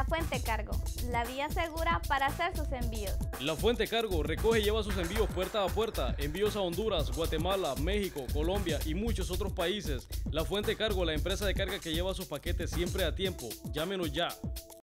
Fuente Cargo, la vía segura para hacer sus envíos. La Fuente Cargo recoge y lleva sus envíos puerta a puerta, envíos a Honduras, Guatemala, México, Colombia y muchos otros países. La Fuente Cargo, la empresa de carga que lleva sus paquetes siempre a tiempo. Llámenos ya.